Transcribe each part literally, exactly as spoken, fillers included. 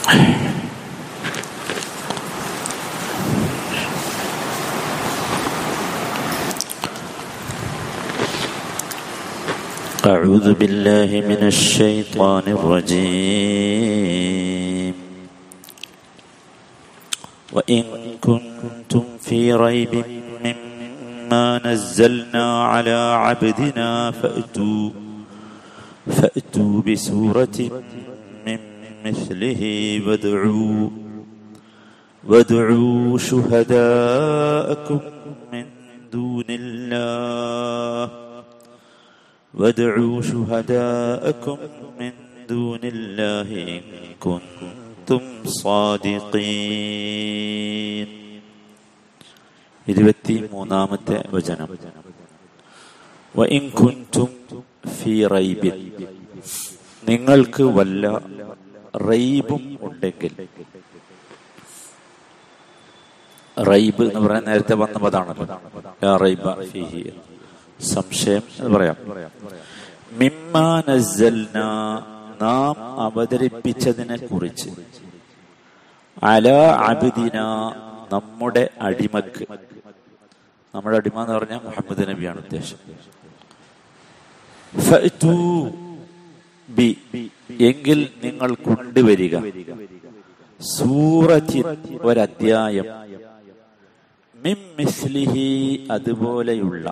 أعوذ بالله من الشيطان الرجيم وإن كنتم في ريب مما نزلنا على عبدنا فأتوا فأتوا بسورة من مثله وادعوا وادعوا شهداءكم من دون الله وادعوا شهداءكم من دون الله إن كنتم صادقين. ഇരുപത്തിമൂന്നാമത്തെ വചനം. വഇൻ കുൻതും ഫീ റൈബിൻ, നിങ്ങൾക്ക് വല്ല റൈബും ഉണ്ടെങ്കിൽ. റൈബ് എന്ന് പറയാൻ നേരത്തെ വന്ന പദാണല്ലോ, ലാ റൈബ ഫീഹി, സംശയം എന്ന് പറയാം. മിമ്മാ നസ്സൽനാ, നാം അവതരിപ്പിച്ചതിനെ കുറിച്ച്, അലാ അബ്ദിനാ, നമ്മുടെ അടിമക്ക്. നമ്മുടെ അടിമ എന്ന് പറഞ്ഞാൽ മുഹമ്മദ് നബിയാണ് ഉദ്ദേശം. ഫഅ്തു ബി, എങ്കിൽ നിങ്ങൾ കൊണ്ടുവരിക, സൂറത്തിൻ, ഒരധ്യായം, മിൻ മിസ്ലിഹി, അതുപോലെയുള്ള,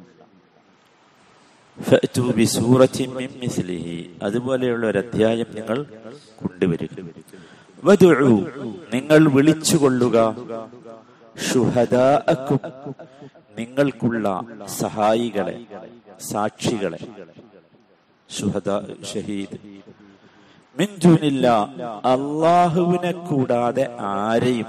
ഫഅ്തു ബി സൂറത്തിൻ മിൻ മിസ്ലിഹി, അതുപോലെയുള്ള ഒരു അധ്യായം നിങ്ങൾ കൊണ്ടുവരിക. വദ്ഉ, നിങ്ങൾ വിളിച്ചുകൊള്ളുക, ശുഹദാഅക്കും, നിങ്ങൾക്കുള്ള സഹായികളെ, സാക്ഷികളെ, ശുഹദാ, ഷഹീദ്, മിൻ ദൂനില്ലാ, അല്ലാഹുവിനെ കൂടാതെ ആരെയും,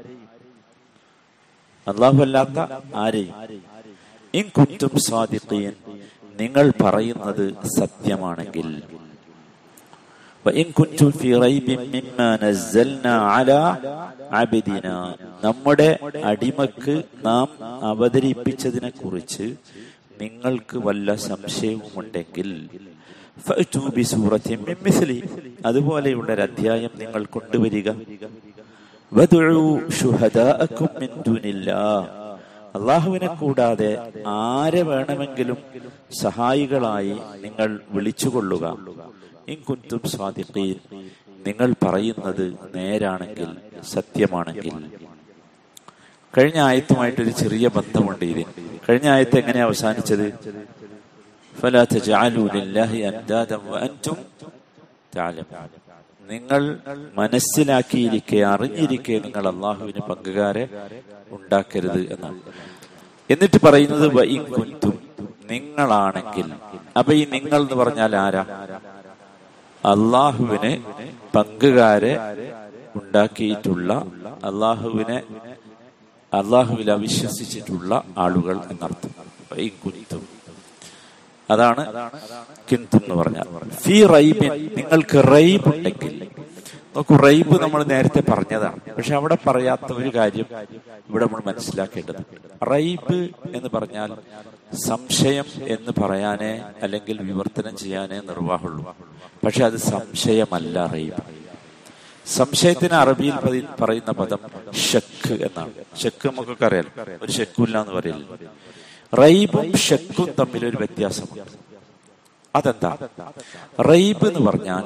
അല്ലാഹു അല്ലാത്ത ആരെയും, ഇൻ കുൻതും സാദിഖീൻ, നിങ്ങൾ പറയുന്നത് സത്യമാണെങ്കിൽ. വഇൻ കുൻതും ഫീ റൈബിൻ മിമ്മാ നസ്സൽനാ അലാ അബ്ദിനാ, നമ്മുടെ അടിമക്ക് നാം അവതരിപ്പിച്ചതിനെ കുറിച്ച് നിങ്ങൾക്ക് വല്ല സംശയവുമുണ്ടെങ്കിൽ, ഫഅ്തു ബി സൂറത്തിൻ മിൻ മിസ്ലി, അതുപോലെയുള്ള ഒരു അധ്യായം നിങ്ങൾ കൊണ്ടുവരിക. വദ്ഉ ശുഹദാഅക്കും മിൻ ദൂനില്ലാഹ്, അള്ളാഹുവിനെ കൂടാതെ ആരെ വേണമെങ്കിലും സഹായികളായി നിങ്ങൾ വിളിച്ചുകൊള്ളുക. ഇൻ കുൻതും സാദിഖീൻ, നിങ്ങൾ പറയുന്നത് നേരാണെങ്കിൽ, സത്യമാണെങ്കിൽ. കഴിഞ്ഞ ആയത്തുമായിട്ടൊരു ചെറിയ ബന്ധമുണ്ട് ഇതിന്. കഴിഞ്ഞ ആയത്ത് എങ്ങനെയാ അവസാനിച്ചത്? ഫലാ തജഅലൂ ലില്ലാഹി അൻദാദൻ വഅൻതും തഅലമൂൻ, നിങ്ങൾ മനസ്സിലാക്കിയിരിക്കെ, അറിഞ്ഞിരിക്കെ നിങ്ങൾ അള്ളാഹുവിന് പങ്കുകാരെ ഉണ്ടാക്കരുത് എന്നാണ്. എന്നിട്ട് പറയുന്നത് വഇൻ കുൻതും, നിങ്ങളാണെങ്കിൽ. അപ്പൊ ഈ നിങ്ങൾ എന്ന് പറഞ്ഞാൽ ആരാ? അള്ളാഹുവിന് പങ്കുകാരെ ഉണ്ടാക്കിയിട്ടുള്ള, അള്ളാഹുവിനെ അള്ളാഹുവിൽ അവിശ്വസിച്ചിട്ടുള്ള ആളുകൾ എന്നർത്ഥം. വഇൻ കുൻതും, അതാണ് കിൻതും എന്ന് പറഞ്ഞാൽ. ഫീ റൈബിൻ, നിങ്ങൾക്ക് റൈബ് ഉണ്ടെങ്കിൽ. നോക്കൂ, റൈബ് നമ്മൾ നേരത്തെ പറഞ്ഞതാണ്, പക്ഷെ അവിടെ പറയാത്ത ഒരു കാര്യം ഇവിടെ നമ്മൾ മനസ്സിലാക്കേണ്ടത്. റൈബ് എന്ന് പറഞ്ഞാൽ സംശയം എന്ന് പറയാനേ അല്ലെങ്കിൽ വിവർത്തനം ചെയ്യാനേ നിർവാഹമുള്ളൂ. പക്ഷെ അത് സംശയമല്ല റൈബ്. സംശയത്തിന് അറബിയിൽ പറയുന്ന പദം ഷക്ക് എന്നാണ്. ഷക്ക് നമുക്കൊക്കെ അറിയാലോ, ഒരു ഷെക്കില്ല എന്ന് പറയില്ല. റൈബും ഷക്കും തമ്മിലൊരു വ്യത്യാസമുണ്ട്. അതെന്താ? റൈബ് എന്ന് പറഞ്ഞാൽ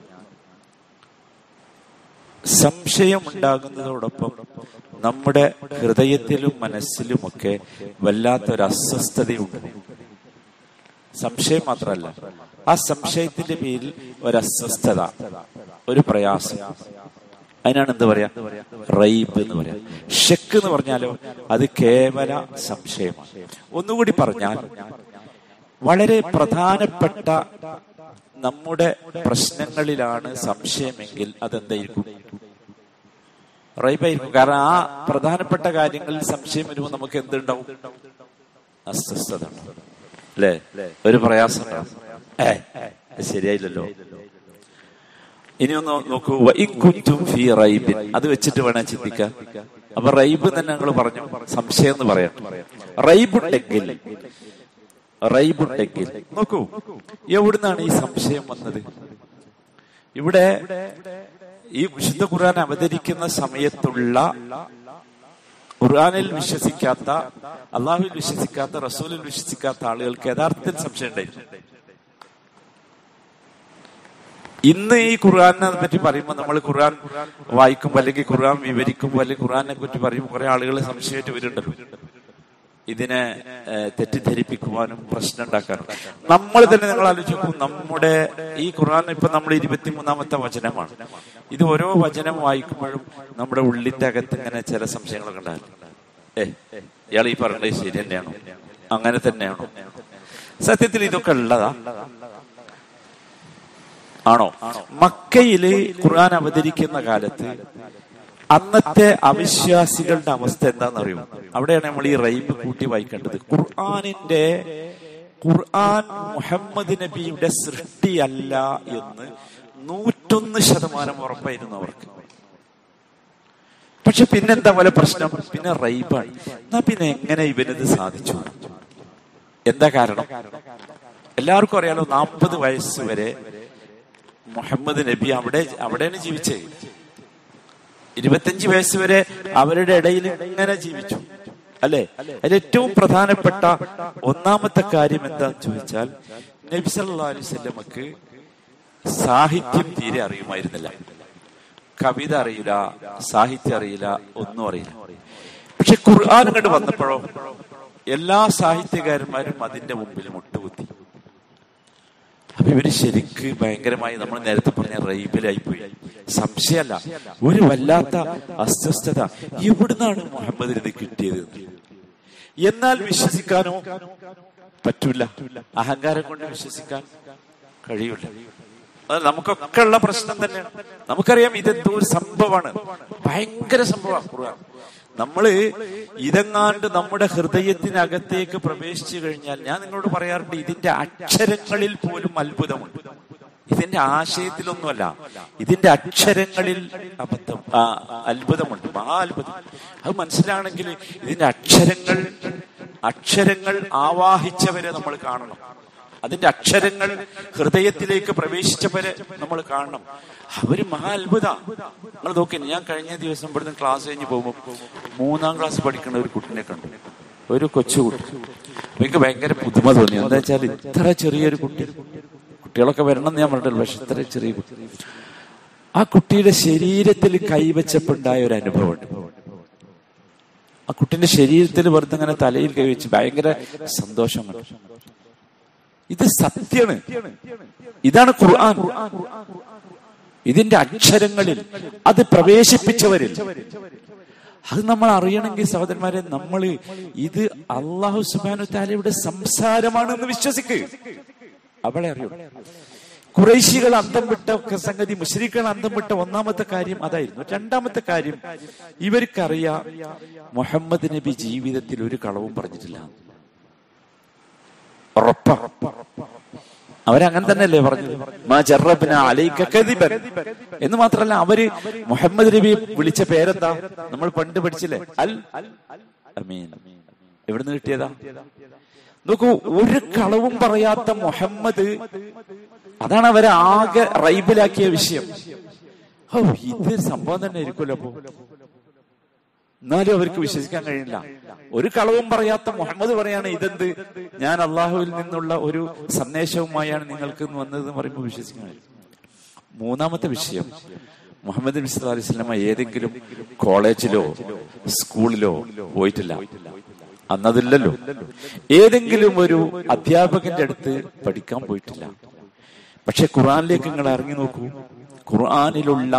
സംശയം ഉണ്ടാകുന്നതോടൊപ്പം നമ്മുടെ ഹൃദയത്തിലും മനസ്സിലുമൊക്കെ വല്ലാത്തൊരു അസ്വസ്ഥതയുണ്ട്. സംശയം മാത്രമല്ല, ആ സംശയത്തിന്റെ പേരിൽ ഒരു അസ്വസ്ഥത, ഒരു പ്രയാസം, അതിനാണ് എന്ത് പറയാ? റൈബ് എന്ന് പറയാം. ഷക്ക് എന്ന് പറഞ്ഞാലോ അത് കേവല സംശയമാണ്. ഒന്നുകൂടി പറഞ്ഞാൽ, വളരെ പ്രധാനപ്പെട്ട നമ്മുടെ പ്രശ്നങ്ങളിലാണ് സംശയമെങ്കിൽ അതെന്തായിരിക്കും? റൈബായിരിക്കും. കാരണം ആ പ്രധാനപ്പെട്ട കാര്യങ്ങളിൽ സംശയം വരുമ്പോൾ നമുക്ക് എന്തുണ്ടാവും? അസ്വസ്ഥത, അല്ലേ? ഒരു പ്രയാസം. ഏ ശരിയായില്ലല്ലോ. ഇനി ഒന്ന് നോക്കൂ, വഇൻ കുൻതും ഫീ റൈബിൻ, അത് വെച്ചിട്ട് വേണം ചിന്തിക്കാൻ. അപ്പൊ റൈബ് തന്നെ ഞങ്ങൾ പറഞ്ഞു, സംശയം എന്ന് പറയാം. റൈബുണ്ടെങ്കിൽ, റൈബുണ്ടെങ്കിൽ നോക്കൂ, എവിടുന്നാണ് ഈ സംശയം വന്നത്? ഇവിടെ ഈ വിശുദ്ധ ഖുർആൻ അവതരിക്കുന്ന സമയത്തുള്ള ഖുർആനിൽ വിശ്വസിക്കാത്ത, അള്ളാഹുവിൽ വിശ്വസിക്കാത്ത, റസൂലിൽ വിശ്വസിക്കാത്ത ആളുകൾക്ക് യഥാർത്ഥത്തിൽ സംശയം ഉണ്ടായിരുന്നു. ഇന്ന് ഈ ഖുർആനെ പറ്റി പറയുമ്പോൾ, നമ്മൾ ഖുർആൻ വായിക്കുമ്പോൾ അല്ലെങ്കിൽ ഖുർആൻ വിവരിക്കുമ്പോൾ അല്ലെങ്കിൽ ഖുർആനെ പറ്റി പറയുമ്പോൾ കുറെ ആളുകൾ സംശയമായിട്ട് വരുന്നുണ്ടല്ലോ. ഇതിനെ തെറ്റിദ്ധരിപ്പിക്കുവാനും പ്രശ്നം ഉണ്ടാക്കാനും. നമ്മൾ തന്നെ നിങ്ങൾ ആലോചിക്കും, നമ്മുടെ ഈ ഖുർആൻ ഇപ്പൊ നമ്മൾ ഇരുപത്തിമൂന്നാമത്തെ വചനമാണ്. ഇത് ഓരോ വചനം വായിക്കുമ്പോഴും നമ്മുടെ ഉള്ളിന്റെ അകത്ത് ഇങ്ങനെ ചില സംശയങ്ങളൊക്കെ ഉണ്ടാവില്ല. ഏ ഇയാൾ ഈ പറഞ്ഞത് ശരി തന്നെയാണോ, അങ്ങനെ തന്നെയാണോ, സത്യത്തിൽ ഇതൊക്കെ ഉള്ളതാ ആണോ? മക്കയില് ഖുർആൻ അവതരിക്കുന്ന കാലത്ത് അന്നത്തെ അവിശ്വാസികളുടെ അവസ്ഥ എന്താണെന്നറിയോ? അവിടെയാണ് നമ്മൾ ഈ റൈബ് കൂട്ടി വായിക്കേണ്ടത്. ഖുർആനിന്റെ ഖുർആൻ മുഹമ്മദ് നബിയുടെ സൃഷ്ടിയല്ല എന്ന് നൂറ്റൊന്ന് ശതമാനം ഉറപ്പായിരുന്നു അവർക്ക്. പക്ഷെ പിന്നെന്താ പോലെ പ്രശ്നം? പിന്നെ റൈബാണ്. എന്നാ പിന്നെ എങ്ങനെ ഇവനത് സാധിച്ചു? എന്താ കാരണം? എല്ലാവർക്കും അറിയാലോ, നാൽപ്പത് വയസ്സ് വരെ മുഹമ്മദ് നബി അവിടെ അവിടെയാണ് ജീവിച്ചത്. ഇരുപത്തഞ്ച് വയസ്സ് വരെ അവരുടെ ഇടയിൽ ഇങ്ങനെ ജീവിച്ചു, അല്ലെ? അതിൽ ഏറ്റവും പ്രധാനപ്പെട്ട ഒന്നാമത്തെ കാര്യം എന്താന്ന് ചോദിച്ചാൽ, നബി സല്ലല്ലാഹു അലൈഹി വസല്ലമക്ക് സാഹിത്യം തീരെ അറിയുമായിരുന്നില്ല. കവിത അറിയില്ല, സാഹിത്യം അറിയില്ല, ഒന്നും അറിയില്ല. പക്ഷെ ഖുർആൻ കണ്ട് വന്നപ്പോഴോ എല്ലാ സാഹിത്യകാരന്മാരും അതിന്റെ മുമ്പിൽ മുട്ടുകുത്തി. അപ്പൊ ഇവര് ശരിക്ക് ഭയങ്കരമായി, നമ്മൾ നേരത്തെ പറഞ്ഞ റൈബിലായി പോയി. സംശയമല്ല, ഒരു വല്ലാത്ത അസ്വസ്ഥത. എവിടുന്നാണ് മുഹമ്മദിന് ഇത് കിട്ടിയത്? എന്നാൽ വിശ്വസിക്കാനോ പറ്റൂല. അഹങ്കാരം കൊണ്ട് വിശ്വസിക്കാൻ കഴിയൂല. അത് നമുക്കൊക്കെ ഉള്ള പ്രശ്നം തന്നെയാണ്. നമുക്കറിയാം ഇതെന്തോ ഒരു സംഭവമാണ്, ഭയങ്കര സംഭവമാണ് ഖുർആൻ. നമ്മള് ഇതെങ്ങാണ്ട് നമ്മുടെ ഹൃദയത്തിനകത്തേക്ക് പ്രവേശിച്ചു കഴിഞ്ഞാൽ, ഞാൻ നിങ്ങളോട് പറയാറുണ്ട്, ഇതിന്റെ അക്ഷരങ്ങളിൽ പോലും അത്ഭുതമുണ്ട്. ഇതിന്റെ ആശയത്തിലൊന്നുമല്ല, ഇതിന്റെ അക്ഷരങ്ങളിൽ അബദ്ധം അത്ഭുതമുണ്ട്, മഹാ അത്ഭുതം. അത് മനസ്സിലാണെങ്കിൽ ഇതിന്റെ അക്ഷരങ്ങൾ അക്ഷരങ്ങൾ ആവാഹിച്ചവരെ നമ്മൾ കാണണം. അതിന്റെ അക്ഷരങ്ങൾ ഹൃദയത്തിലേക്ക് പ്രവേശിച്ചവരെ നമ്മൾ കാണണം. അവര് മഹാ അത്ഭുത. നിങ്ങൾ നോക്കി, ഞാൻ കഴിഞ്ഞ ദിവസം ഇവിടുന്ന് ക്ലാസ് കഴിഞ്ഞ് പോകുമ്പോൾ മൂന്നാം ക്ലാസ് പഠിക്കുന്ന ഒരു കുട്ടിനെ കണ്ടു, ഒരു കൊച്ചുകുട്ടി. എനിക്ക് ഭയങ്കര പുതുമ തോന്നി. എന്താ വെച്ചാൽ ഇത്ര ചെറിയൊരു കുട്ടി, കുട്ടികളൊക്കെ വരണം എന്ന് ഞാൻ പറഞ്ഞില്ല, പക്ഷെ ഇത്ര ചെറിയ കുട്ടി. ആ കുട്ടിയുടെ ശരീരത്തിൽ കൈവച്ചപ്പോണ്ടായ ഒരു അനുഭവമുണ്ട്. ആ കുട്ടിന്റെ ശരീരത്തിൽ വെറുതെ ഇങ്ങനെ തലയിൽ കൈവച്ച് ഭയങ്കര സന്തോഷമാണ്. ഇത് സത്യമാണ്. ഇതാണ് ഖുർആൻ. ഇതിന്റെ അക്ഷരങ്ങളിൽ അത് പ്രവേശിപ്പിച്ചവരിൽ അത് നമ്മൾ അറിയണമെങ്കിൽ സഹോദരന്മാരെ, നമ്മൾ ഇത് അല്ലാഹു സുബ്ഹാനഹു വ തആലയുടെ സംസാരമാണെന്ന് വിശ്വസിക്കുക. അവളെ അറിയൂ. ഖുറൈശികൾ അന്തം വിട്ട സംഗതി, മുശ്രിക്കുകൾ അന്തം വിട്ട ഒന്നാമത്തെ കാര്യം അതായിരുന്നു. രണ്ടാമത്തെ കാര്യം, ഇവർക്കറിയാം മുഹമ്മദ് നബി ജീവിതത്തിൽ ഒരു കളവും പറഞ്ഞിട്ടില്ല. ഉറപ്പ. അവരങ്ങനെ തന്നെയല്ലേ പറഞ്ഞത്, മാ ജറബ്നാ അലൈക കദിബൻ എന്ന്. മാത്രമല്ല, അവര് മുഹമ്മദ് നബി വിളിച്ച പേരെന്താ? നമ്മൾ പണ്ട് പഠിച്ചില്ലേ, അൽ അമീൻ. എവിടുന്ന് കിട്ടിയതാ? നോക്കൂ, ഒരു കളവും പറയാത്ത മുഹമ്മദ്. അതാണ് അവരെ ആകെ റൈബിലാക്കിയ വിഷയം. ഓ, ഇത് സംഭവം തന്നെ ആയിരിക്കുമല്ലോ. അപ്പോ എന്നാലും അവർക്ക് വിശ്വസിക്കാൻ കഴിയില്ല. ഒരു കളവും പറയാത്ത മുഹമ്മദ് പറയാണ്, ഇതെന്ത്, ഞാൻ അള്ളാഹുവിൽ നിന്നുള്ള ഒരു സന്ദേശവുമായാണ് നിങ്ങൾക്ക് വന്നതെന്ന് പറയുമ്പോൾ വിശ്വസിക്കാൻ കഴിയും. മൂന്നാമത്തെ വിഷയം, മുഹമ്മദ് നബി സല്ലല്ലാഹു അലൈഹി വസല്ലം ഏതെങ്കിലും കോളേജിലോ സ്കൂളിലോ പോയിട്ടില്ല. അന്നതില്ലല്ലോ. ഏതെങ്കിലും ഒരു അധ്യാപകന്റെ അടുത്ത് പഠിക്കാൻ പോയിട്ടില്ല. പക്ഷെ ഖുർആനിലേക്ക് നിങ്ങൾ ഇറങ്ങി നോക്കൂ. ഖുർആനിലുള്ള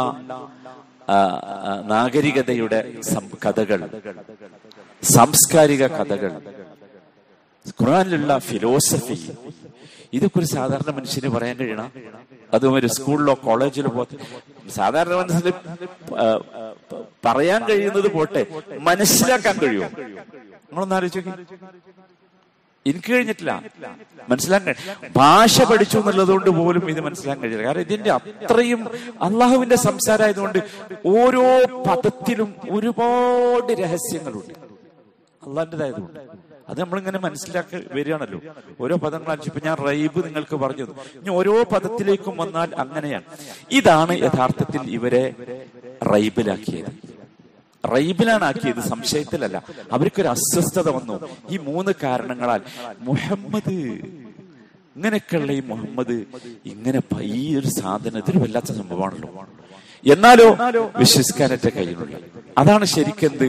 നാഗരികതയുടെ കഥകൾ, സാംസ്കാരിക കഥകൾ, ഖുർആനിലുള്ള ഫിലോസഫി, ഇതൊക്കെ ഒരു സാധാരണ മനുഷ്യന് പറയാൻ കഴിയണം. അതും ഒരു സ്കൂളിലോ കോളേജിലോ പോകത്തെ സാധാരണ മനസ്സിൽ പറയാൻ കഴിയുന്നത് പോട്ടെ, മനസ്സിലാക്കാൻ കഴിയുമോ? നമ്മളൊന്ന് ആലോചിച്ച് നോക്കി. എനിക്ക് കഴിഞ്ഞിട്ടില്ല മനസ്സിലാക്കാൻ. ഭാഷ പഠിച്ചു എന്നുള്ളത് കൊണ്ട് പോലും ഇത് മനസ്സിലാക്കാൻ കഴിയില്ല. കാരണം ഇതിന്റെ അത്രയും അള്ളാഹുവിന്റെ സംസാരമായതുകൊണ്ട് ഓരോ പദത്തിലും ഒരുപാട് രഹസ്യങ്ങളുണ്ട്, അള്ളാഹിൻ്റെതായതുകൊണ്ട്. അത് നമ്മളിങ്ങനെ മനസ്സിലാക്കി വരികയാണല്ലോ. ഓരോ പദങ്ങൾ അടിച്ചപ്പോ ഞാൻ റൈബ് നിങ്ങൾക്ക് പറഞ്ഞു. ഇനി ഓരോ പദത്തിലേക്കും വന്നാൽ അങ്ങനെയാണ്. ഇതാണ് യഥാർത്ഥത്തിൽ ഇവരെ റൈബിലാക്കിയത്. റൈബിലാണ് ആക്കിയത്, സംശയത്തിലല്ല. അവർക്കൊരു അസ്വസ്ഥത വന്നു ഈ മൂന്ന് കാരണങ്ങളാൽ. മുഹമ്മദ് ഇങ്ങനെയൊക്കെയുള്ള ഈ മുഹമ്മദ് ഇങ്ങനെ ഈ ഒരു സാധനം ഇതൊരു വല്ലാത്ത സംഭവമാണല്ലോ, എന്നാലോ വിശ്വസിക്കാനൊക്കെ കഴിയുന്നില്ല. അതാണ് ശരിക്കെന്ത്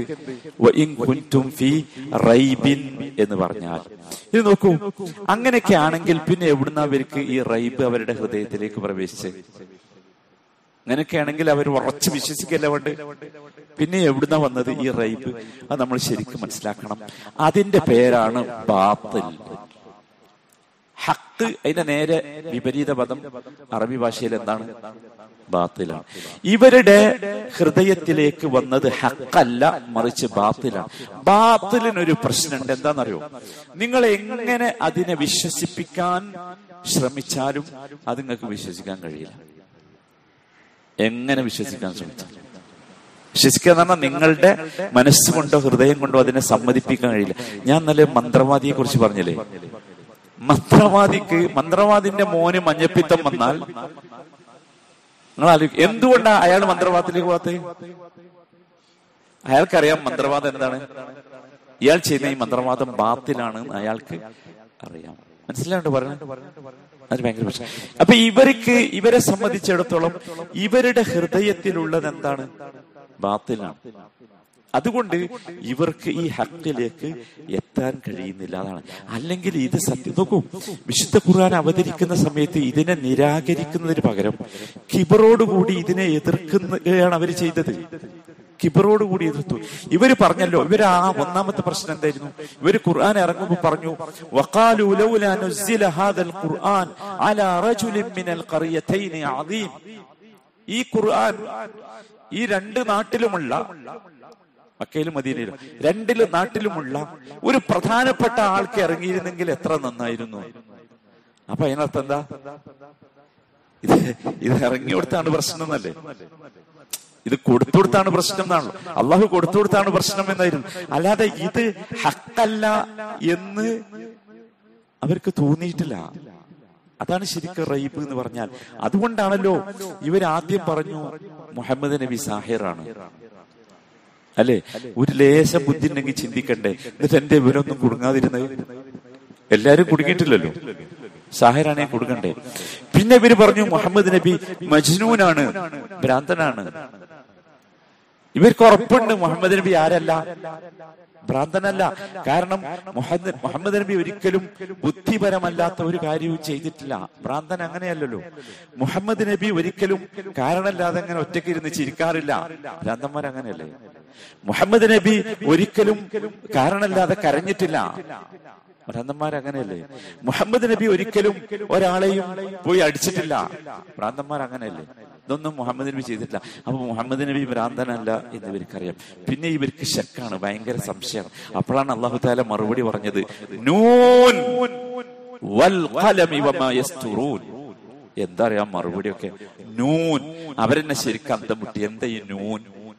റൈബിൻ എന്ന് പറഞ്ഞാൽ. ഇത് നോക്കൂ, അങ്ങനെയൊക്കെ ആണെങ്കിൽ പിന്നെ എവിടുന്ന അവർക്ക് ഈ റൈബ് അവരുടെ ഹൃദയത്തിലേക്ക് പ്രവേശിച്ച്? അങ്ങനെയൊക്കെ ആണെങ്കിൽ അവർ ഉറച്ച് വിശ്വസിക്കല്ല വേണ്ട. പിന്നെ എവിടുന്ന വന്നത് ഈ റൈബ്? അത് നമ്മൾ ശരിക്കും മനസ്സിലാക്കണം. അതിന്റെ പേരാണ് ബാത്തിൽ. ഹക്ക് അതിന്റെ നേരെ വിപരീത പദം അറബി ഭാഷയിൽ എന്താണ്? ബാത്തിലാണ്. ഇവരുടെ ഹൃദയത്തിലേക്ക് വന്നത് ഹക്കല്ല, മറിച്ച് ബാത്തിലാണ്. ബാത്തിലിനൊരു പ്രശ്നമുണ്ട്. എന്താണെന്നറിയോ? നിങ്ങൾ എങ്ങനെ അതിനെ വിശ്വസിപ്പിക്കാൻ ശ്രമിച്ചാലും അത് നിങ്ങൾക്ക് വിശ്വസിക്കാൻ കഴിയില്ല. എങ്ങനെ വിശ്വസിക്കാൻ ശ്രമിച്ചാലും വിശ്വസിക്കുക എന്ന് പറഞ്ഞാൽ നിങ്ങളുടെ മനസ്സുകൊണ്ടോ ഹൃദയം കൊണ്ടോ അതിനെ സമ്മതിപ്പിക്കാൻ കഴിയില്ല. ഞാൻ നല്ല മന്ത്രവാദിയെ കുറിച്ച് പറഞ്ഞില്ലേ? മന്ത്രവാദിക്ക് മന്ത്രവാദിന്റെ മോന് മഞ്ഞപ്പിത്തം വന്നാൽ നിങ്ങൾ ആലോചിക്കും, എന്തുകൊണ്ടാ അയാൾ മന്ത്രവാദത്തിലേക്ക് പോകാത്തത്? അയാൾക്കറിയാം മന്ത്രവാദം എന്താണ്, ഇയാൾ ചെയ്യുന്ന ഈ മന്ത്രവാദം ബാത്തിലാണ് അയാൾക്ക് അറിയാം. മനസ്സിലാണ്ട് പറഞ്ഞത്? അത് ഭയങ്കര പ്രശ്നം. അപ്പൊ ഇവർക്ക് ഇവരെ സംബന്ധിച്ചിടത്തോളം ഇവരുടെ ഹൃദയത്തിലുള്ളത് എന്താണ്? ബാത്തിലാണ്. അതുകൊണ്ട് ഇവർക്ക് ഈ ഹക്കിലേക്ക് എത്താൻ കഴിയുന്നില്ല. അതാണ്. അല്ലെങ്കിൽ ഇത് സത്യം. നോക്കൂ, വിശുദ്ധ ഖുർആൻ അവതരിക്കുന്ന സമയത്ത് ഇതിനെ നിരാകരിക്കുന്നതിന് പകരം കിബറോടുകൂടി ഇതിനെ എതിർക്കുകയാണ് അവർ ചെയ്തത്. കിബറോടുകൂടി എതിർത്തു. ഇവര് പറഞ്ഞല്ലോ, ഇവര് ആ ഒന്നാമത്തെ പ്രശ്നം എന്തായിരുന്നു? ഇവര് ഖുർആൻ ഇറങ്ങുമ്പോൾ പറഞ്ഞു, വഖാലു ലൗലാ നുസ്സില ഹാദൽ ഖുർആൻ അലാ റജുലിൻ മിനൽ ഖറിയതൈനി അദീം. ഈ ഖുർആൻ ഈ രണ്ട് നാട്ടിലുമുള്ള, മക്കയിലും മദീനയിലും രണ്ടിലും നാട്ടിലുമുള്ള ഒരു പ്രധാനപ്പെട്ട ആൾക്ക് ഇറങ്ങിയിരുന്നെങ്കിൽ എത്ര നന്നായിരുന്നു. അപ്പൊ അതിനർത്ഥം എന്താ? ഇത് ഇത് ഇറങ്ങിയോടത്താണ് പ്രശ്നം എന്നല്ലേ? ഇത് കൊടുത്തുകൊടുത്താണ് പ്രശ്നം എന്നാണല്ലോ. അള്ളാഹു കൊടുത്തുകൊടുത്താണ് പ്രശ്നം എന്നായിരുന്നു. അല്ലാതെ ഇത് ഹക്കല്ല എന്ന് അവർക്ക് തോന്നിയിട്ടില്ല. അതാണ് ശരിക്കും റൈബ് എന്ന് പറഞ്ഞാൽ. അതുകൊണ്ടാണല്ലോ ഇവരാദ്യം പറഞ്ഞു മുഹമ്മദ് നബി സാഹിറാണ് അല്ലെ. ഒരു ലേശം ബുദ്ധി ഉണ്ടെങ്കിൽ ചിന്തിക്കണ്ടേ, എന്നിട്ട് എന്റെ ഇവരൊന്നും കുടുങ്ങാതിരുന്നത്? എല്ലാരും കുടുങ്ങിയിട്ടില്ലല്ലോ, സാഹിറാണെ കൊടുക്കണ്ടേ. പിന്നെ ഇവര് പറഞ്ഞു മുഹമ്മദ് നബി മജ്നൂനാണ്, ഭ്രാന്തനാണ്. ഇവർക്ക് ഉറപ്പുണ്ട് മുഹമ്മദ് നബി ആരല്ല, ഭ്രാന്തനല്ല. കാരണം മുഹമ്മദ് മുഹമ്മദ് നബി ഒരിക്കലും ബുദ്ധിപരമല്ലാത്ത ഒരു കാര്യവും ചെയ്തിട്ടില്ല. ഭ്രാന്തൻ അങ്ങനെയല്ലല്ലോ. മുഹമ്മദ് നബി ഒരിക്കലും കാരണമില്ലാതെ അങ്ങനെ ഒറ്റയ്ക്ക് ഇരുന്ന് ചിരിക്കാറില്ല. ഭ്രാന്തന്മാർ അങ്ങനെയല്ലേ? മുഹമ്മദ് നബി ഒരിക്കലും കാരണമില്ലാതെ കരഞ്ഞിട്ടില്ല. ഭ്രാന്തന്മാർ അങ്ങനെയല്ലേ? മുഹമ്മദ് നബി ഒരിക്കലും ഒരാളെയും പോയി അടിച്ചിട്ടില്ല. ഭ്രാന്തന്മാർ അങ്ങനെയല്ലേ? ഇതൊന്നും മുഹമ്മദ് നബി ചെയ്തിട്ടില്ല. അപ്പൊ മുഹമ്മദ് നബി ഭ്രാന്തനല്ല എന്ന് ഇവർക്കറിയാം. പിന്നെ ഇവർക്ക് ശക്കാണ്, ഭയങ്കര സംശയം. അപ്പോഴാണ് അല്ലാഹു തആല മറുപടി പറഞ്ഞത്, നൂൻ വൽ ഖലമി വമാ യസ്തുറൂൻ. എന്താ അറിയാം മറുപടിയൊക്കെ? നൂൻ. അവരെന്നെ ശരിക്കും അന്തം മുട്ടി. എന്താ ഈ നൂൻ?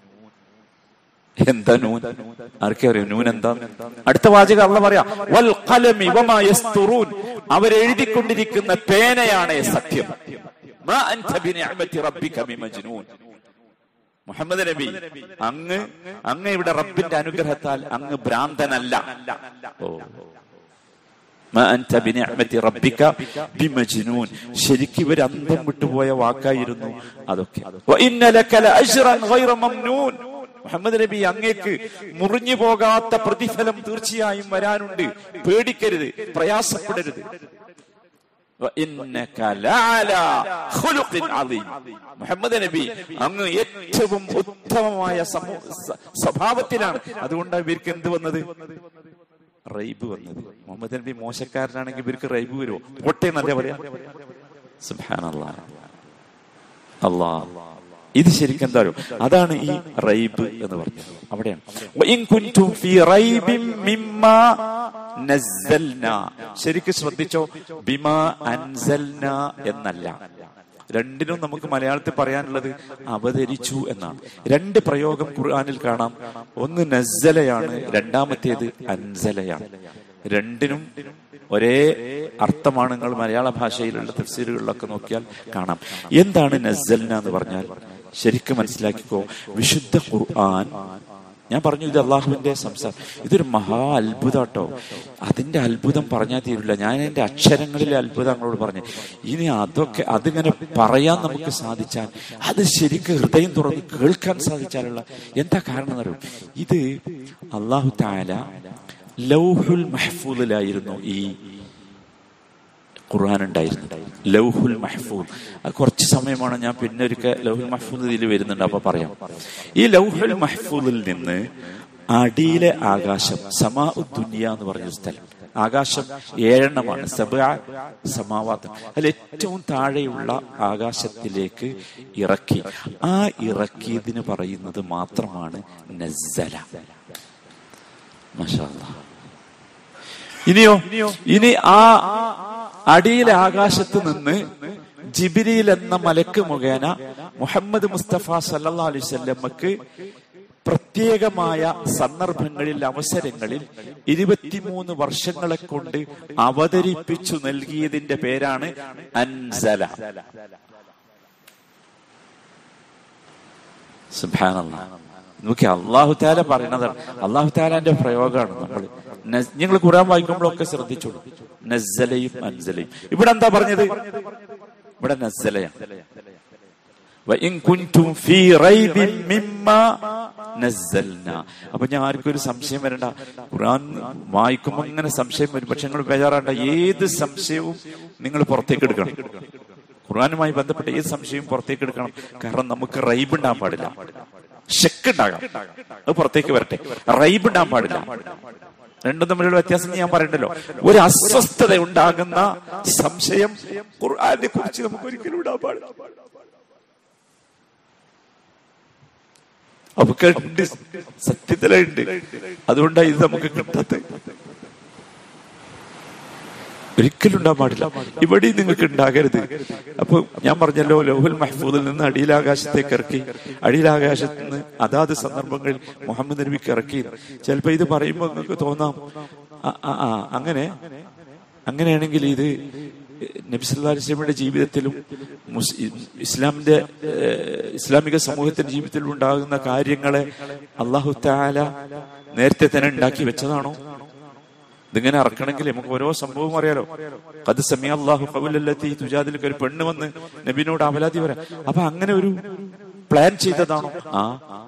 എന്താ നൂൻ? ആർക്കെ അറിയാം നൂൻ എന്താ? അടുത്ത വാചകം അള്ളാഹ് പറയാം, വൽ ഖലമി വമാ യസ്തുറൂൻ. അവരെഴുതിക്കൊണ്ടിരിക്കുന്ന പേനയാണ് സത്യം. മാ അൻത ബിനിഅമതി റബ്ബിക ബിമജ്നൂൻ. മുഹമ്മദ് നബി, അങ്ങ് അങ്ങ് ഇവിടെ റബ്ബിന്റെ അനുഗ്രഹത്താൽ അങ്ങ് ഭ്രാന്തനല്ല. ഓ, മാ അൻത ബിനിഅമതി റബ്ബിക ബിമജ്നൂൻ. ശരിക്കും ഇവർ അന്തം വിട്ടുപോയ വാക്കായിരുന്നു അതൊക്കെ. വ ഇന്ന ലക ലഅജ്റൻ ഗൈറ മംനൂൻ. മുഹമ്മദ് നബി, അങ്ങേക്ക് മുറിഞ്ഞു പോകാത്ത പ്രതിഫലം തീർച്ചയായും വരാനുണ്ട്. പേടിക്കരുത്, പ്രയാസപ്പെടരുത്. മുഹമ്മദ് നബി അങ്ങ് ഏറ്റവും ഉത്തമമായ സ്വഭാവത്തിലാണ്. അതുകൊണ്ടാണ് ഇവർക്ക് എന്ത് വന്നത്? റൈബ് വന്നത്. മുഹമ്മദ് നബി മോശക്കാരനാണെങ്കിൽ ഇവർക്ക് റൈബ് വരുമോ? പൊട്ടേ എന്നല്ലേ പറയാ? സുബ്ഹാനല്ലാഹ്. അല്ലാഹ്, ഇത് ശരിക്കും എന്താ? അതാണ് ഈ റൈബ് എന്ന് പറഞ്ഞത്. അവിടെയാണ് ശരിക്കും ശ്രദ്ധിച്ചോ. ബിമാ അൻസൽന എന്നല്ല. രണ്ടിനും നമുക്ക് മലയാളത്തിൽ പറയാനുള്ളത് അവതരിച്ചു എന്നാണ്. രണ്ട് പ്രയോഗം ഖുർആനിൽ കാണാം. ഒന്ന് നസ്സലയാണ്, രണ്ടാമത്തേത് അൻസലയാണ്. രണ്ടിനും ഒരേ അർത്ഥമാണ്. നിങ്ങൾ മലയാള ഭാഷയിലുള്ള തഫ്സീറുകളിലൊക്കെ നോക്കിയാൽ കാണാം. എന്താണ് നസ്സൽന എന്ന് പറഞ്ഞാൽ ശരിക്കും മനസ്സിലാക്കിക്കോ. വിശുദ്ധ ഖുർആൻ, ഞാൻ പറഞ്ഞു ഇത് അള്ളാഹുവിന്റെ സംസാരം, ഇതൊരു മഹാ അത്ഭുതാട്ടോ. അതിന്റെ അത്ഭുതം പറഞ്ഞാൽ തീരില്ല. ഞാൻ എൻ്റെ അക്ഷരങ്ങളിലെ അത്ഭുതം നിങ്ങളോട് പറഞ്ഞു. ഇനി അതൊക്കെ അതിങ്ങനെ പറയാൻ നമുക്ക് സാധിച്ചാൽ, അത് ശരിക്കും ഹൃദയം തുറന്ന് കേൾക്കാൻ സാധിച്ചാലുള്ള എന്താ കാരണം എന്നറിയും. ഇത് അള്ളാഹു തആല ലൗഹുൽ മഹ്ഫൂദിലായിരുന്നു ഈ ഖുർആൻ ഉണ്ടായിരുന്നത്. ലൗഹുൽ മഹ്ഫൂദ്, അത് കുറച്ച് സമയമാണ്, ഞാൻ പിന്നെ ഒരിക്കൽ ലൗഹുൽ മഹ്ഫൂദ് ഇതിൽ വരുന്നുണ്ട്, അപ്പൊ പറയാം. ഈ ലൗഹുൽ മഹ്ഫൂദിൽ നിന്ന് അടിയിലെ ആകാശം, സമാ ദുനിയ എന്ന് പറഞ്ഞ സ്ഥലം, ആകാശം ഏഴെണ്ണമാണ്, സബ്അ സമാവാത്ത്, അതിൽ ഏറ്റവും താഴെയുള്ള ആകാശത്തിലേക്ക് ഇറക്കി. ആ ഇറക്കിയതിന് പറയുന്നത് മാത്രമാണ് നസ്സല. മാഷാ അല്ലാഹ്. ഇനിയോ, ഇനി ആ അടിയിലെ ആകാശത്ത് നിന്ന് ജിബ്രീൽ എന്ന മലക്ക് മുഖേന മുഹമ്മദ് മുസ്തഫ സല്ലല്ലാഹു അലൈഹി വസല്ലമക്ക് പ്രത്യേകമായ സന്ദർഭങ്ങളിൽ, അവസരങ്ങളിൽ ഇരുപത്തിമൂന്ന് വർഷങ്ങളെ കൊണ്ട് അവതരിപ്പിച്ചു നൽകിയതിന്റെ പേരാണ് അൻസല. സുബ്ഹാനല്ലാഹ്. നോക്കി, അള്ളാഹു തആല പറയുന്നതാണ്, അള്ളാഹു തആലാന്റെ പ്രയോഗമാണ്. നമ്മൾ നിങ്ങൾ ഖുർആൻ വായിക്കുമ്പോഴൊക്കെ ശ്രദ്ധിച്ചോളൂ, നസ്സലയും അൻസലയും. ഇവിടെ എന്താ പറഞ്ഞത്? ഇവിടെ നസ്സലയാണ്. വഇൻ കുൻതും ഫീ റൈബിൻ മിമ്മാ നസ്സൽനാ. അപ്പൊ ഞാൻ ആർക്കും ഒരു സംശയം വരണ്ട. ഖുർആൻ വായിക്കുമ്പോൾ ഇങ്ങനെ സംശയം വരും, പക്ഷെ നിങ്ങൾ ബേജാറാണ്ട. ഏത് സംശയവും നിങ്ങൾ പുറത്തേക്ക് എടുക്കണം. ഖുർആനുമായി ബന്ധപ്പെട്ട ഏത് സംശയവും പുറത്തേക്ക് എടുക്കണം. കാരണം നമുക്ക് റൈബ് ഉണ്ടാകാൻ പാടില്ല, ഷക്ക് ഉണ്ടാകാം, അത് പുറത്തേക്ക് വരട്ടെ. റൈബ് ഉണ്ടാകാൻ പാടില്ല. രണ്ടും തമ്മിലുള്ള വ്യത്യാസം ഞാൻ പറയണ്ടല്ലോ. ഒരു അസ്വസ്ഥത ഉണ്ടാകുന്ന സംശയം ഖുർആനെ കുറിച്ച് നമുക്ക് ഒരിക്കലും ഉണ്ടാകാൻ പാടില്ല. അവക്ക് സത്യത്തിലുണ്ട്, അതുകൊണ്ടാണ് ഇത് നമുക്ക് കിട്ടാത്തത്. ഒരിക്കലും ഉണ്ടാകാൻ പാടില്ല. ഇവിടെ നിങ്ങൾക്ക് ഉണ്ടാകരുത്. അപ്പൊ ഞാൻ പറഞ്ഞല്ലോ, ലൗഹുൽ മഹ്ഫൂദിൽ നിന്ന് അടിയിലാകാശത്തേക്ക് ഇറക്കി, അടിയിലാകാശത്ത് നിന്ന് അതാത് സന്ദർഭങ്ങളിൽ മുഹമ്മദ് നബിക്ക് ഇറക്കി. ചിലപ്പോ ഇത് പറയുമ്പോൾ നിങ്ങൾക്ക് തോന്നാം, ആ അങ്ങനെ അങ്ങനെയാണെങ്കിൽ ഇത് നബി സല്ലല്ലാഹു അലൈഹി വസല്ലമയുടെ ജീവിതത്തിലും ഇസ്ലാമിന്റെ ഇസ്ലാമിക സമൂഹത്തിന്റെ ജീവിതത്തിലും ഉണ്ടാകുന്ന കാര്യങ്ങളെ അല്ലാഹു തആല നേരത്തെ തന്നെ ഉണ്ടാക്കി വെച്ചതാണോ? ഇതിങ്ങനെ ഇറക്കണമെങ്കിൽ നമുക്ക് ഓരോ സംഭവം അറിയാലോ. ഖദ് സമിഅ അല്ലാഹു ഖൗലല്ലതി തുജാദിലുക, ഒരു പെണ്ണ് വന്ന് നബിനോട് അപലാതി പറയാം. അപ്പൊ അങ്ങനെ ഒരു പ്ലാൻ ചെയ്തതാണോ? ആ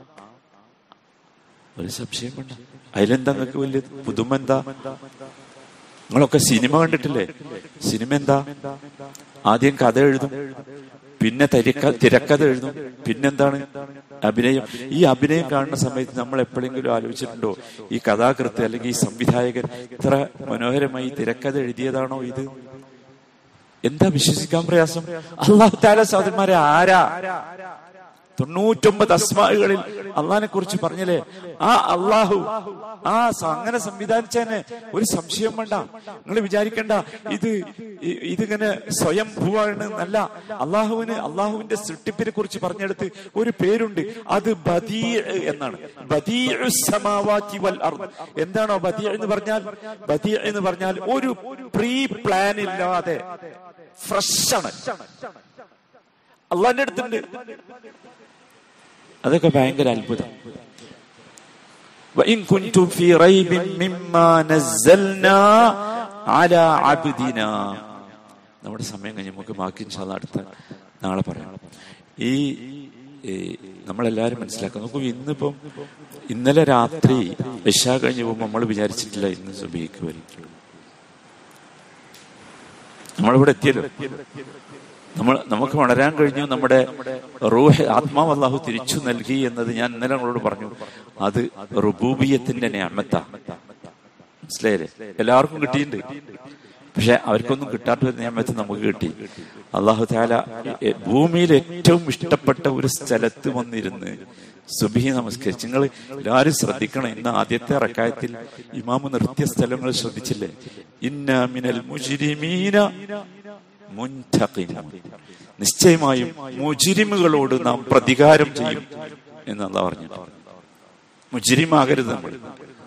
ഒരു സംശയം വേണ്ട. അതിലെന്താ നിങ്ങൾക്ക് വലിയ പുതുമ? എന്താ? നിങ്ങളൊക്കെ സിനിമ കണ്ടിട്ടില്ലേ? സിനിമ എന്താ? ആദ്യം കഥ എഴുതും, പിന്നെ തിരക്ക തിരക്കഥ എഴുതും, പിന്നെന്താണ് അഭിനയം. ഈ അഭിനയം കാണുന്ന സമയത്ത് നമ്മൾ എപ്പോഴെങ്കിലും ആലോചിച്ചിട്ടുണ്ടോ, ഈ കഥാകൃത്ത് അല്ലെങ്കിൽ ഈ സംവിധായകൻ ഇത്ര മനോഹരമായി തിരക്കഥ എഴുതിയതാണോ ഇത്? എന്താ വിശ്വസിക്കാൻ പ്രയാസം? അല്ലാഹു തആല സഹോദരന്മാരെ ആരാ? തൊണ്ണൂറ്റൊമ്പത് അസ്മാകളിൽ അള്ളാഹിനെ കുറിച്ച് പറഞ്ഞില്ലേ? ആ അള്ളാഹു ആ അങ്ങനെ സംവിധാനിച്ചതിന് ഒരു സംശയം വേണ്ട. നിങ്ങൾ വിചാരിക്കണ്ട ഇത് ഇതിങ്ങനെ സ്വയം ഭൂവാണ് അല്ല. അള്ളാഹുവിന് അള്ളാഹുവിന്റെ സൃഷ്ടിപ്പിനെ കുറിച്ച് പറഞ്ഞെടുത്ത് ഒരു പേരുണ്ട്, അത് ബദീ എന്നാണ്. ബദീഉസ് സമാവാതി വൽ അർദ്. എന്താണോ ബദീ എന്ന് പറഞ്ഞാൽ? ബദീ എന്ന് പറഞ്ഞാൽ ഒരു പ്രീ പ്ലാൻ ഇല്ലാതെ ഫ്രഷ് ആണ്. അള്ളാഹിന്റെ അടുത്തുണ്ട്. അതൊക്കെ ഭയങ്കര അത്ഭുതം. വഇൻ കുൻതും ഫീ റൈബിൻ മിമ്മാ നസ്സൽനാ അലാ അബ്ദിനാ. നമ്മുടെ സമയം കഴിഞ്ഞ് നമുക്ക് ബാക്കി ഇൻഷാ അല്ലാഹ് അടുത്ത നാളെ പറയാം. ഈ നമ്മളെല്ലാവരും മനസ്സിലാക്കുക. നോക്കൂ, ഇന്നിപ്പം ഇന്നലെ രാത്രി ഇശാ കഴിഞ്ഞ് പോകുമ്പോൾ നമ്മൾ വിചാരിച്ചിട്ടില്ല ഇന്ന് സുബഹിക്ക് വരും. നമ്മളിവിടെ എത്തിയല്ലോ. നമ്മൾ നമുക്ക് വളരാൻ കഴിഞ്ഞു. നമ്മുടെ റൂഹ് ആത്മാവ് അല്ലാഹു തിരിച്ചു നൽകി എന്നത് ഞാൻ ഇന്നലെ നമ്മളോട് പറഞ്ഞു. അത് റുബൂബിയത്തിന്റെ നിഅമത്താ. മനസ്സിലായില്ലേ? എല്ലാവർക്കും കിട്ടിയിട്ടുണ്ട്, പക്ഷെ അവർക്കൊന്നും കിട്ടാത്ത ഒരു നിഅമത്ത് നമുക്ക് കിട്ടി. അല്ലാഹു തആല ഭൂമിയിൽ ഏറ്റവും ഇഷ്ടപ്പെട്ട ഒരു സ്ഥലത്ത് വന്നിരുന്ന് സുബ്ഹി നമസ്കരിച്ച്. നിങ്ങൾ എല്ലാവരും ശ്രദ്ധിക്കണം, ഇന്ന് ആദ്യത്തെ റക്അത്തിൽ ഇമാമ് നിർത്തിയ സ്ഥലങ്ങൾ ശ്രദ്ധിച്ചില്ലേ? ഇന്നാ മിനൽ മുജ്രിമീന മുൻതഖിമൂൻ. നിശ്ചയമായും മുജ്രിമുകളോട് നാം പ്രതികാരം ചെയ്യും എന്ന് അല്ലാഹു പറഞ്ഞു. മുജ്രിമാകരുത് നമ്മൾ.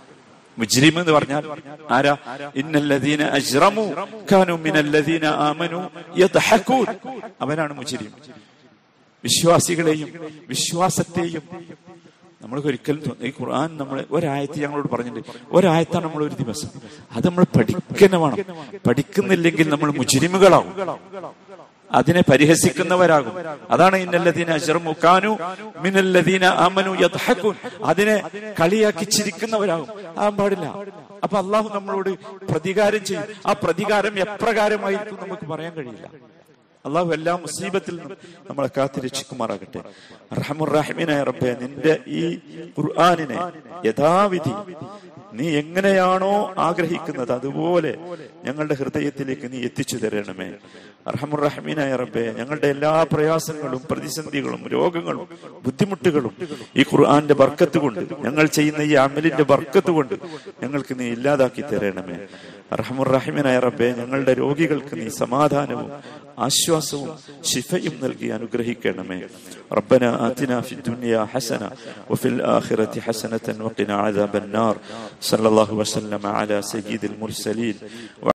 മുജ്രിം എന്ന് പറഞ്ഞാൽ ആരാ? ഇന്നല്ലദീന അജ്റമു കാനൂ മിനല്ലദീന ആമനു യദ്ഹഖൂൻ. അവനാണ് മുജ്രിം. വിശ്വാസികളെയും വിശ്വാസത്തെയും നമ്മൾ ഒരിക്കലും, ഈ ഖുർആൻ നമ്മൾ ഒരായത്ത് ഞങ്ങളോട് പറഞ്ഞിട്ടുണ്ട്, ഒരായത്താണ് നമ്മൾ ഒരു ദിവസം, അത് നമ്മൾ പഠിക്കുന്ന വേണം. പഠിക്കുന്നില്ലെങ്കിൽ നമ്മൾ മുജ്രിമുകളാവും, അതിനെ പരിഹസിക്കുന്നവരാകും. അതാണ് ഇന്നല്ലദീന അജ്റമു കാനൂ മിനല്ലദീന ആമനു യദ്ഹഖൂൻ. അതിനെ കളിയാക്കി ചിരിക്കുന്നവരാകും. ആകാൻ പാടില്ല. അപ്പൊ അള്ളാഹു നമ്മളോട് പ്രതികാരം ചെയ്യും. ആ പ്രതികാരം എപ്രകാരമായിരിക്കും നമുക്ക് പറയാൻ കഴിയില്ല. അള്ളാഹു എല്ലാ മുസീബത്തിൽ നിന്നും നമ്മളെ കാത്തിരക്ഷിക്കുമാറാകട്ടെ. റഹ്മുർ-റഹീമായ റബ്ബേ, നിന്റെ ഈ ഖുർആനിനെ യഥാവിധി നീ എങ്ങനെയാണോ ആഗ്രഹിക്കുന്നത് അതുപോലെ ഞങ്ങളുടെ ഹൃദയത്തിലേക്ക് നീ എത്തിച്ചു തരണമേ. റഹ്മുർ-റഹീമായ റബ്ബേ, ഞങ്ങളുടെ എല്ലാ പ്രയാസങ്ങളും പ്രതിസന്ധികളും രോഗങ്ങളും ബുദ്ധിമുട്ടുകളും ഈ ഖുർആന്റെ ബർക്കത്ത് കൊണ്ട്, ഞങ്ങൾ ചെയ്യുന്ന ഈ അമലിന്റെ ബർക്കത്ത് കൊണ്ട് ഞങ്ങൾക്ക് നീ ഇല്ലാതാക്കി തരണമേ. റഹ്മുർ-റഹീമായ റബ്ബേ, ഞങ്ങളുടെ രോഗികൾക്ക് നീ സമാധാനവും ആശ്വാസവും ശിഫയും നൽകി അനുഗ്രഹിക്കണമേ. റബ്ബന ആതിനാ ഫിദ് ദുനിയ ഹസന വഫിൽ ആഖിറതി ഹസനതൻ വഖിനാ അദാബൻ നാർ. സല്ലല്ലാഹു വസല്ലമ അലാ സയ്യിദിൽ മുർസലീൻ.